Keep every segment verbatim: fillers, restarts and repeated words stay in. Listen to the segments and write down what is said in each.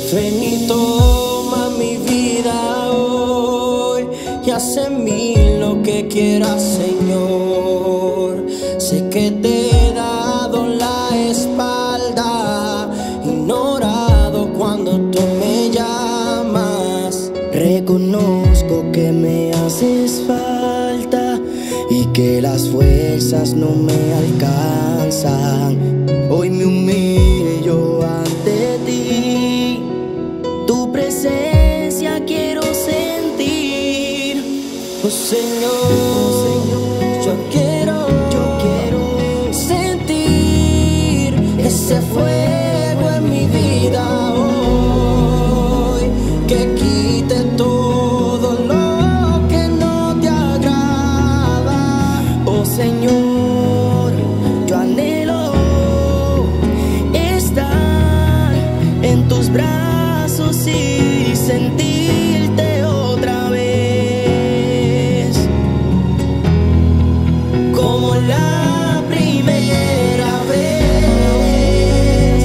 Ven y toma mi vida hoy y haz en mí lo que quieras, Señor. Sé que te he dado la espalda, ignorado cuando tú me llamas. Reconozco que me haces falta y que las fuerzas no me alcanzan. Hoy me humillo ante ti, tu presencia quiero sentir. Oh Señor, oh Señor, yo quiero, yo quiero sentir ese fuego en mi vida hoy, que quite todo lo que no te agrada. Oh Señor, yo anhelo estar en tus brazos y sentirte otra vez, como la primera vez.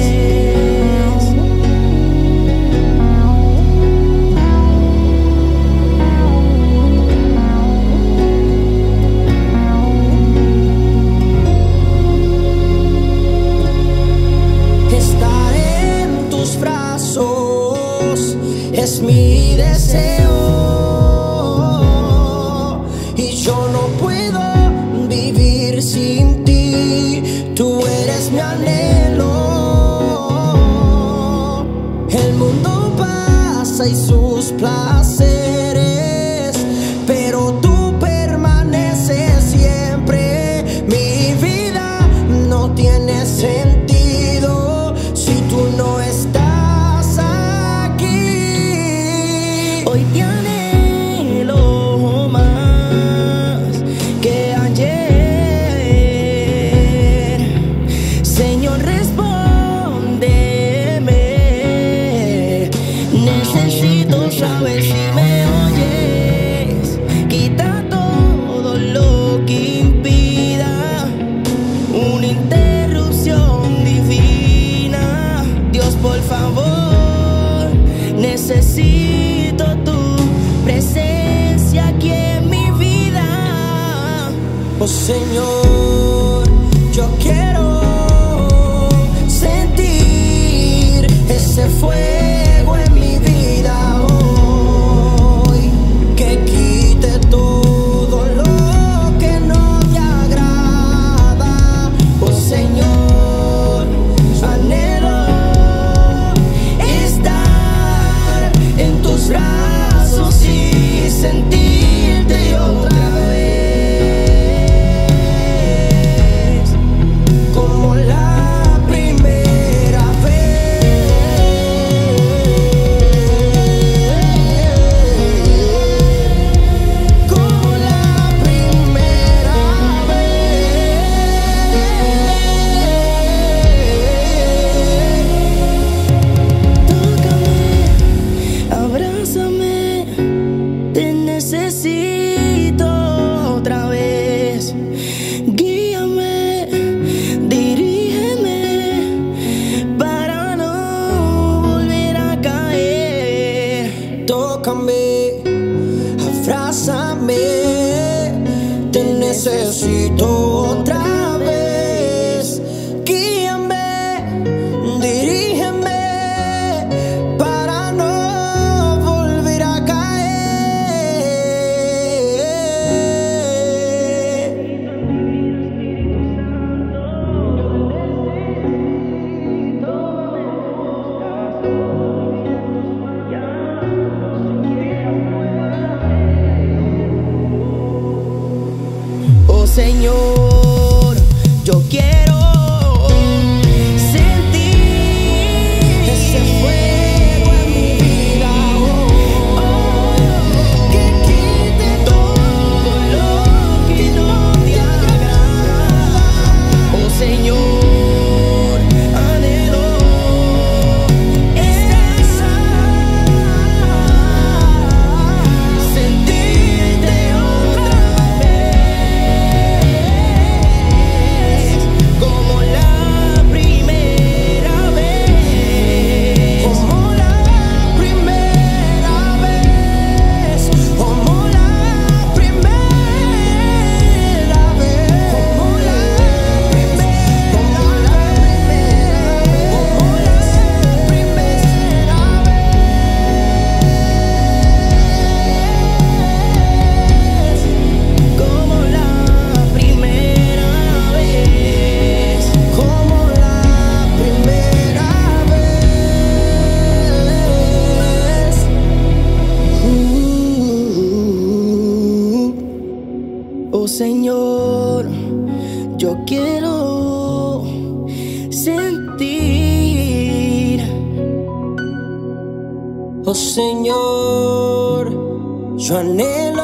Estar en tus brazos es mi deseo, y yo no puedo vivir sin ti. Tú eres mi anhelo. El mundo pasa y sus placeres, pero tú permaneces siempre. Mi vida no tiene sentido si tú no estás aquí. Hoy te anhelo más que ayer. Señor, respóndeme. Necesito saber si me oyes. Quita todo lo que impida una interrupción divina. Dios, por favor, necesito tu presencia aquí en mi vida. Oh Señor, yo quiero sentir ese fuego en mi vida hoy, que quite todo lo que no te agrada. Oh Señor, anhelo estar en tus brazos y sentirte otra vez. Señor, yo quiero sentir. Oh Señor, yo anhelo